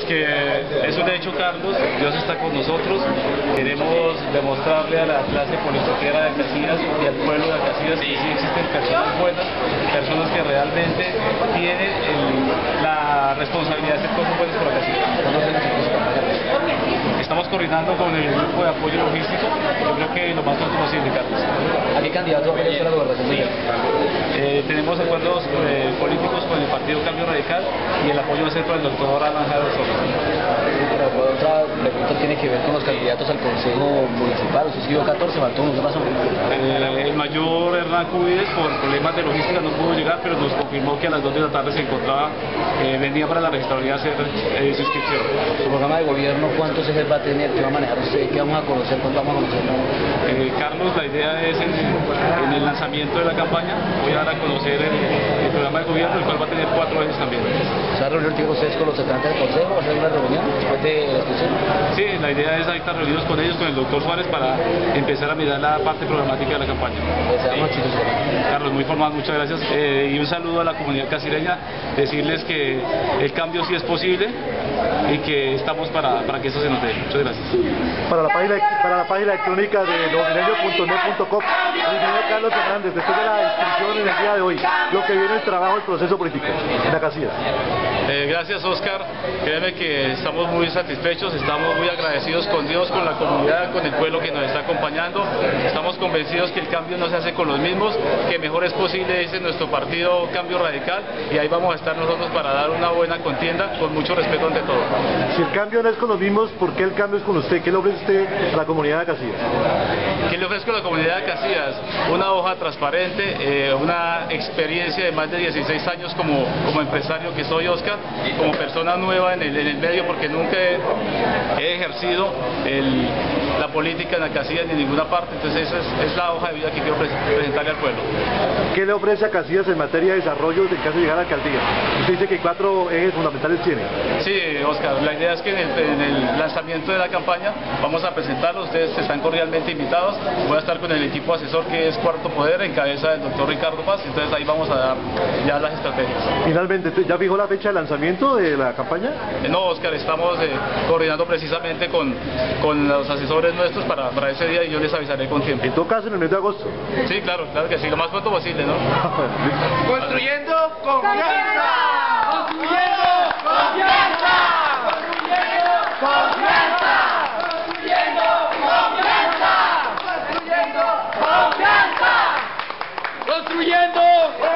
que es un hecho, Carlos, Dios está con nosotros. Queremos demostrarle a la clase politiquera de Casillas y al pueblo de Casillas que sí existen personas buenas, personas que realmente tienen la responsabilidad de hacer cosas buenas por la Casillas. Estamos coordinando con el grupo de apoyo logístico, yo creo que lo más pronto posible, Carlos. ¿A qué candidato apoya usted a la gobernación? Tenemos acuerdos políticos con el Partido Cambio Radical y el apoyo va a ser para el doctor Alan Jaro Sosa. Otra pregunta tiene que ver con los candidatos al Consejo Municipal. Usted escribió 14, faltó uno, ¿qué pasó? El mayor Hernán Cubides, por problemas de logística, no pudo llegar, pero nos confirmó que a las 2 de la tarde se encontraba, venía para la registraduría a hacer su inscripción. ¿Su programa de gobierno cuántos ejes va a tener? ¿Qué va a manejar usted? ¿Qué vamos a conocer? ¿Cuánto vamos a conocer? Carlos, la idea es en el lanzamiento de la campaña, voy a dar a conocer el programa de gobierno, el cual va a tener 4 ejes también. ¿Se va a reunir ustedes con los integrantes del Consejo? ¿Va a hacer una reunión después de la discusión? Sí, la idea es estar reunidos con ellos, con el doctor Suárez, para empezar a mirar la parte programática de la campaña. Carlos, muy formal, muchas gracias. Y un saludo a la comunidad casireña, decirles que el cambio sí es posible y que estamos para que eso se nos dé. Muchas gracias. Para la página electrónica de losdineños.net.com, el ingeniero Carlos Fernández, después de la inscripción en el día de hoy, lo que viene el trabajo, el proceso político en la Casillas. Gracias, Oscar. Créeme que estamos muy satisfechos, estamos muy agradecidos con Dios, con la comunidad, con el pueblo que nos está acompañando. Estamos convencidos que el cambio no se hace con los mismos, que mejor es posible, dice nuestro partido Cambio Radical, y ahí vamos a estar nosotros para dar una buena contienda, con mucho respeto ante todo. Si el cambio no es con los mismos, ¿por qué el cambio es con usted? ¿Qué le ofrece usted a la comunidad de Casillas? ¿Qué le ofrezco a la comunidad de Casillas? Una hoja transparente, una experiencia de más de 16 años como empresario que soy, Oscar, como persona nueva en el medio, porque nunca he ejercido la política en la Casillas ni en ninguna parte, entonces esa es la hoja de vida que quiero presentarle al pueblo. ¿Qué le ofrece a Casillas en materia de desarrollo en caso de llegar a la alcaldía? Usted dice que 4 ejes fundamentales tiene. Sí, Oscar, la idea es que en el lanzamiento de la campaña vamos a presentarlo, ustedes están cordialmente invitados, voy a estar con el equipo asesor que es Cuarto Poder, en cabeza del doctor Ricardo Paz, entonces ahí vamos a dar ya las estrategias. Finalmente, ¿ya fijó la fecha de lanzamiento de la campaña? No, Oscar, estamos coordinando precisamente con los asesores nuestros para ese día y yo les avisaré con tiempo. En todo caso, en el mes de agosto. Sí, claro que sí, lo más pronto posible, ¿no? Construyendo confianza. Construyendo confianza. Construyendo confianza. Construyendo confianza. Construyendo confianza. Construyendo